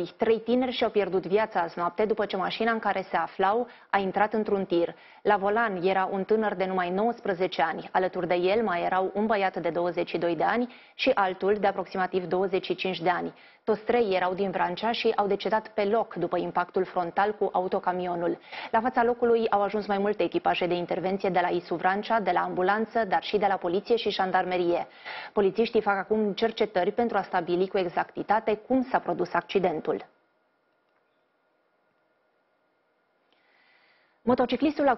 mortori. 3 tineri și-au pierdut viața azi noapte după ce mașina în care se aflau a intrat într-un tir. La volan era un tânăr de numai 19 ani. Alături de el mai erau un băiat de 22 de ani și altul de aproximativ 25 de ani. Toți 3 erau din Vrancea și au decedat pe loc după impactul frontal cu autocamionul. La fața locului au ajuns mai multe echipaje de intervenție de la ISU Vrancea, de la ambulanță, dar și de la poliție și jandarmerie. Polițiștii fac acum cercetări pentru a stabili cu exactitate cum s-a produs accidentul. Motociclistul